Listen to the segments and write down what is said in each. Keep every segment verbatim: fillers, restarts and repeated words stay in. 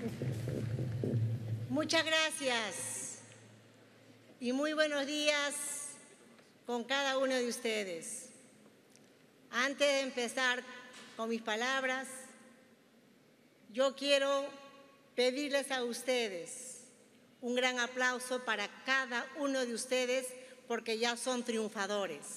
Muchas gracias y muy buenos días con cada uno de ustedes. Antes de empezar con mis palabras, yo quiero pedirles a ustedes un gran aplauso para cada uno de ustedes porque ya son triunfadores.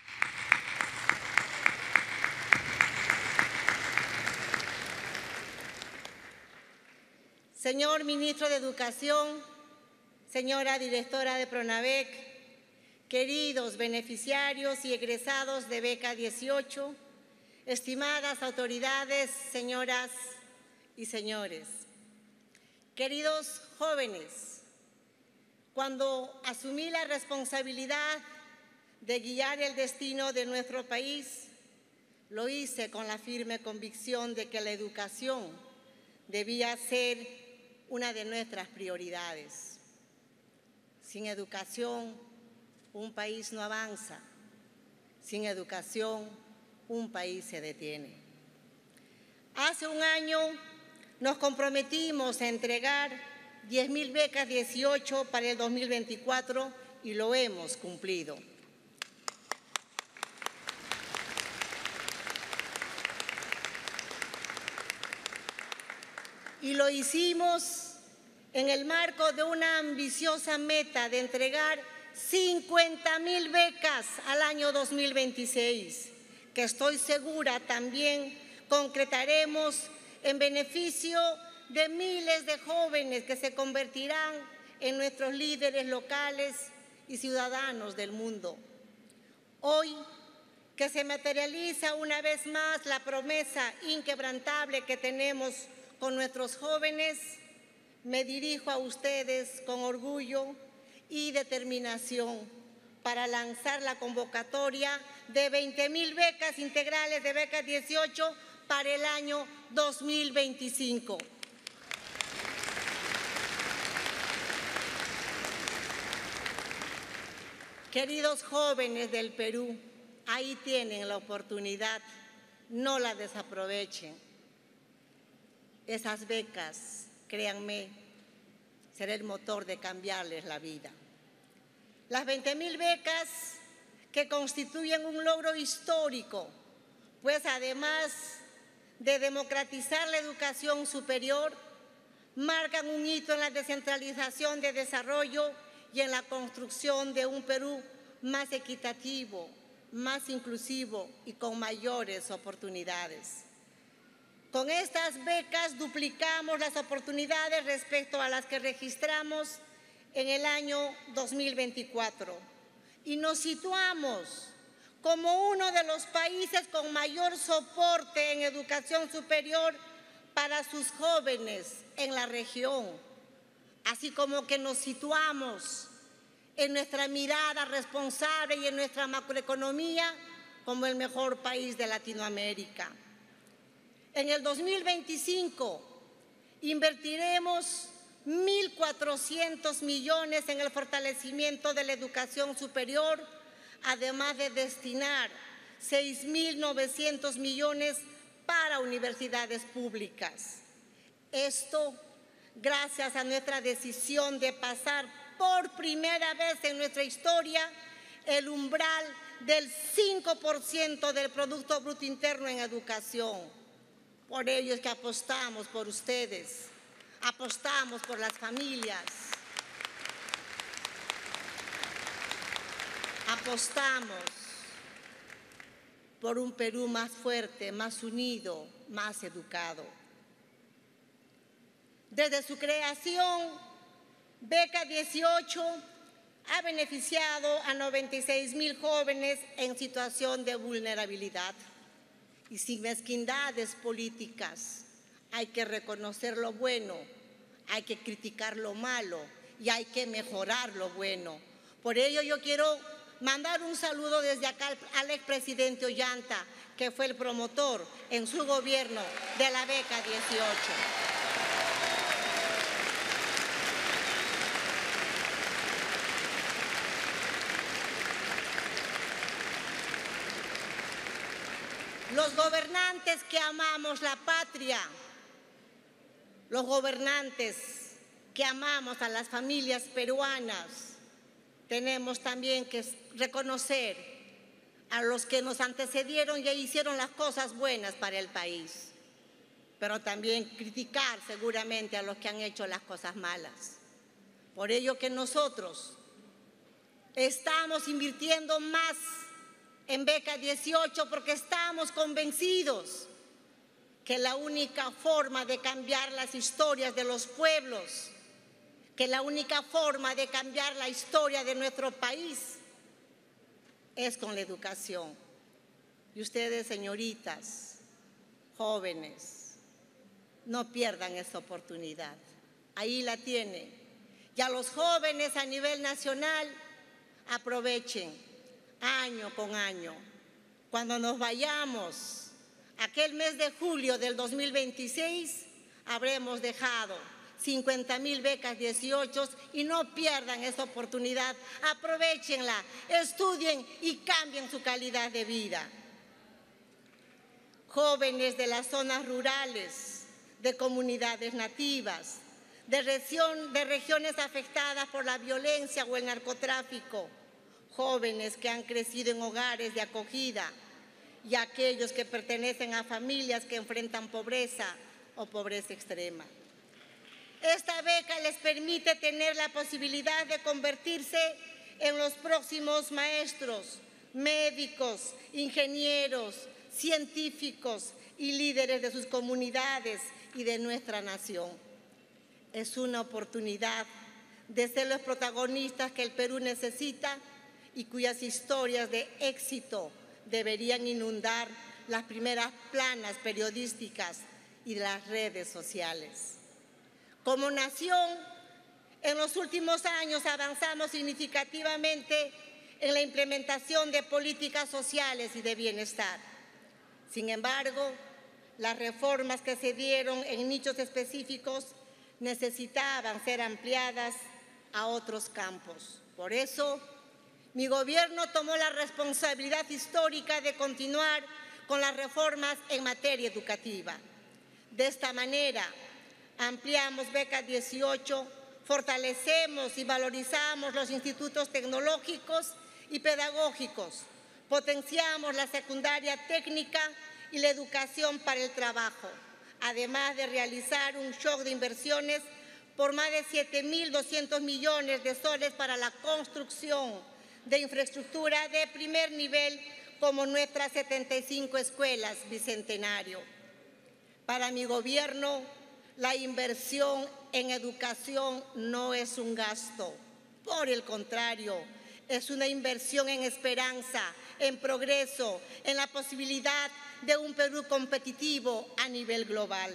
Señor Ministro de Educación, señora Directora de Pronavec, queridos beneficiarios y egresados de Beca dieciocho, estimadas autoridades, señoras y señores, queridos jóvenes, cuando asumí la responsabilidad de guiar el destino de nuestro país, lo hice con la firme convicción de que la educación debía ser una de nuestras prioridades. Sin educación, un país no avanza. Sin educación, un país se detiene. Hace un año nos comprometimos a entregar diez mil becas dieciocho para el dos mil veinticuatro y lo hemos cumplido. Y lo hicimos en el marco de una ambiciosa meta de entregar cincuenta mil becas al año dos mil veintiséis, que estoy segura también concretaremos en beneficio de miles de jóvenes que se convertirán en nuestros líderes locales y ciudadanos del mundo. Hoy, que se materializa una vez más la promesa inquebrantable que tenemos con nuestros jóvenes, me dirijo a ustedes con orgullo y determinación para lanzar la convocatoria de veinte mil becas integrales de Beca dieciocho para el año dos mil veinticinco. Queridos jóvenes del Perú, ahí tienen la oportunidad, no la desaprovechen. Esas becas, créanme, será el motor de cambiarles la vida. Las veinte mil becas que constituyen un logro histórico, pues además de democratizar la educación superior, marcan un hito en la descentralización de desarrollo y en la construcción de un Perú más equitativo, más inclusivo y con mayores oportunidades. Con estas becas duplicamos las oportunidades respecto a las que registramos en el año dos mil veinticuatro y nos situamos como uno de los países con mayor soporte en educación superior para sus jóvenes en la región, así como que nos situamos en nuestra mirada responsable y en nuestra macroeconomía como el mejor país de Latinoamérica. En el dos mil veinticinco invertiremos mil cuatrocientos millones en el fortalecimiento de la educación superior, además de destinar seis mil novecientos millones para universidades públicas. Esto gracias a nuestra decisión de pasar por primera vez en nuestra historia el umbral del cinco por ciento del Producto Bruto Interno en educación. Por ello es que apostamos por ustedes, apostamos por las familias, apostamos por un Perú más fuerte, más unido, más educado. Desde su creación, Beca dieciocho ha beneficiado a noventa y seis mil jóvenes en situación de vulnerabilidad. Y sin mezquindades políticas, hay que reconocer lo bueno, hay que criticar lo malo y hay que mejorar lo bueno. Por ello yo quiero mandar un saludo desde acá al expresidente Ollanta, que fue el promotor en su gobierno de la Beca dieciocho. Los gobernantes que amamos la patria, los gobernantes que amamos a las familias peruanas, tenemos también que reconocer a los que nos antecedieron y hicieron las cosas buenas para el país, pero también criticar seguramente a los que han hecho las cosas malas. Por ello que nosotros estamos invirtiendo más en Beca dieciocho porque estamos convencidos que la única forma de cambiar las historias de los pueblos, que la única forma de cambiar la historia de nuestro país es con la educación. Y ustedes, señoritas, jóvenes, no pierdan esta oportunidad. Ahí la tienen. Y a los jóvenes a nivel nacional, aprovechen año con año. Cuando nos vayamos, aquel mes de julio del dos mil veintiséis, habremos dejado cincuenta mil becas dieciocho y no pierdan esa oportunidad. Aprovechenla, estudien y cambien su calidad de vida. Jóvenes de las zonas rurales, de comunidades nativas, de, región, de regiones afectadas por la violencia o el narcotráfico, jóvenes que han crecido en hogares de acogida y aquellos que pertenecen a familias que enfrentan pobreza o pobreza extrema. Esta beca les permite tener la posibilidad de convertirse en los próximos maestros, médicos, ingenieros, científicos y líderes de sus comunidades y de nuestra nación. Es una oportunidad de ser los protagonistas que el Perú necesita y cuyas historias de éxito deberían inundar las primeras planas periodísticas y las redes sociales. Como nación, en los últimos años avanzamos significativamente en la implementación de políticas sociales y de bienestar. Sin embargo, las reformas que se dieron en nichos específicos necesitaban ser ampliadas a otros campos. Por eso, mi gobierno tomó la responsabilidad histórica de continuar con las reformas en materia educativa. De esta manera, ampliamos Beca dieciocho, fortalecemos y valorizamos los institutos tecnológicos y pedagógicos, potenciamos la secundaria técnica y la educación para el trabajo, además de realizar un shock de inversiones por más de siete mil doscientos millones de soles para la construcción de infraestructura de primer nivel como nuestras setenta y cinco escuelas bicentenario. Para mi gobierno, la inversión en educación no es un gasto, por el contrario, es una inversión en esperanza, en progreso, en la posibilidad de un Perú competitivo a nivel global.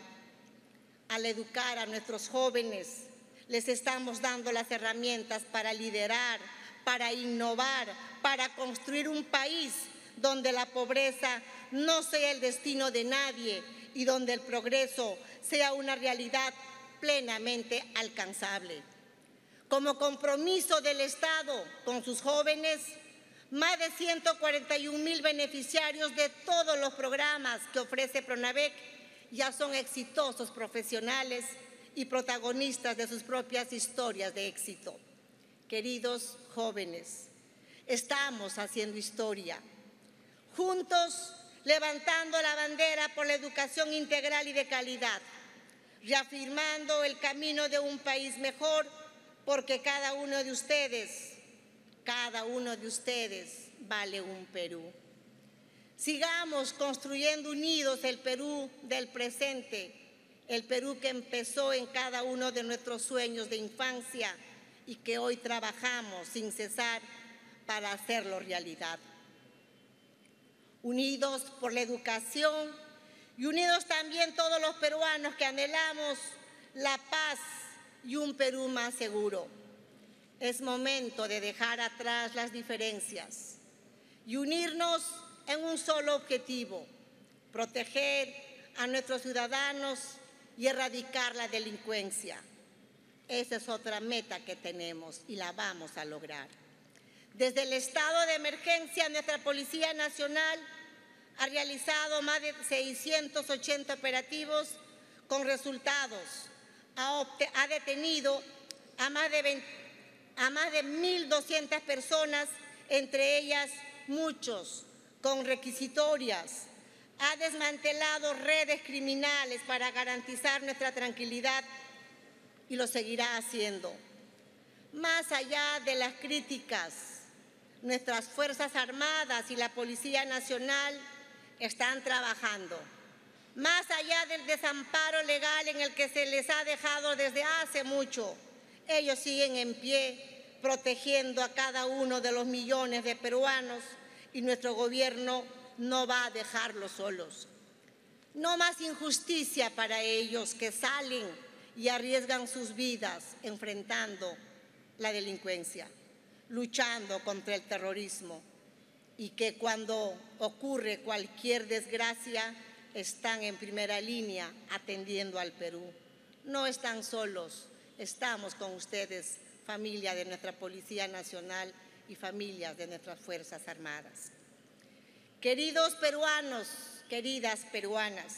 Al educar a nuestros jóvenes, les estamos dando las herramientas para liderar, para innovar, para construir un país donde la pobreza no sea el destino de nadie y donde el progreso sea una realidad plenamente alcanzable. Como compromiso del Estado con sus jóvenes, más de ciento cuarenta y un mil beneficiarios de todos los programas que ofrece PRONAVEC ya son exitosos profesionales y protagonistas de sus propias historias de éxito. Queridos jóvenes, estamos haciendo historia. Juntos, levantando la bandera por la educación integral y de calidad, reafirmando el camino de un país mejor, porque cada uno de ustedes, cada uno de ustedes vale un Perú. Sigamos construyendo unidos el Perú del presente, el Perú que empezó en cada uno de nuestros sueños de infancia y que hoy trabajamos sin cesar para hacerlo realidad. Unidos por la educación y unidos también todos los peruanos que anhelamos la paz y un Perú más seguro. Es momento de dejar atrás las diferencias y unirnos en un solo objetivo: proteger a nuestros ciudadanos y erradicar la delincuencia. Esa es otra meta que tenemos y la vamos a lograr. Desde el estado de emergencia, nuestra Policía Nacional ha realizado más de seiscientos ochenta operativos con resultados, ha, ha detenido a más de veinte, a más de mil doscientas personas, entre ellas muchos con requisitorias. Ha desmantelado redes criminales para garantizar nuestra tranquilidad y lo seguirá haciendo. Más allá de las críticas, nuestras Fuerzas Armadas y la Policía Nacional están trabajando. Más allá del desamparo legal en el que se les ha dejado desde hace mucho, ellos siguen en pie, protegiendo a cada uno de los millones de peruanos, y nuestro gobierno no va a dejarlos solos. No más injusticia para ellos que salen y arriesgan sus vidas enfrentando la delincuencia, luchando contra el terrorismo, y que cuando ocurre cualquier desgracia están en primera línea atendiendo al Perú. No están solos, estamos con ustedes, familia de nuestra Policía Nacional y familias de nuestras Fuerzas Armadas. Queridos peruanos, queridas peruanas,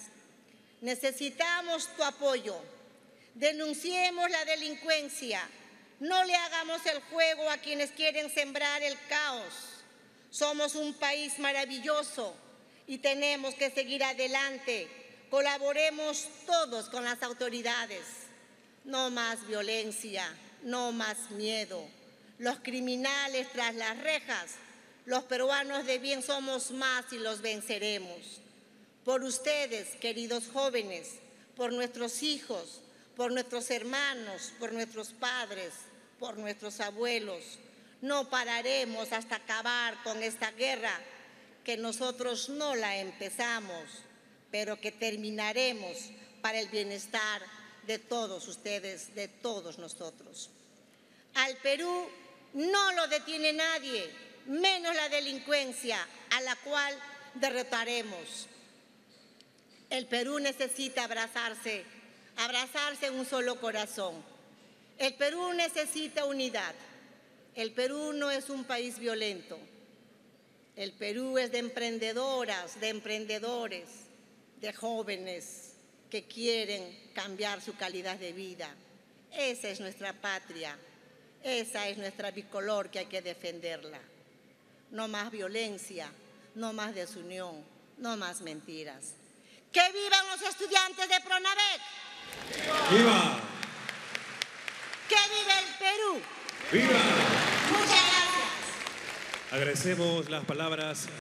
necesitamos tu apoyo. Denunciemos la delincuencia. No le hagamos el juego a quienes quieren sembrar el caos. Somos un país maravilloso y tenemos que seguir adelante. Colaboremos todos con las autoridades. No más violencia, no más miedo. Los criminales tras las rejas, los peruanos de bien somos más y los venceremos. Por ustedes, queridos jóvenes, por nuestros hijos, por nuestros hermanos, por nuestros padres, por nuestros abuelos. No pararemos hasta acabar con esta guerra que nosotros no la empezamos, pero que terminaremos para el bienestar de todos ustedes, de todos nosotros. Al Perú no lo detiene nadie, menos la delincuencia, a la cual derrotaremos. El Perú necesita abrazarse, abrazarse en un solo corazón. El Perú necesita unidad. El Perú no es un país violento. El Perú es de emprendedoras, de emprendedores, de jóvenes que quieren cambiar su calidad de vida. Esa es nuestra patria, esa es nuestra bicolor que hay que defenderla. No más violencia, no más desunión, no más mentiras. ¡Que vivan los estudiantes de PRONAVEC! ¡Viva! ¡Que viva el Perú! ¡Viva! Muchas gracias. Agradecemos las palabras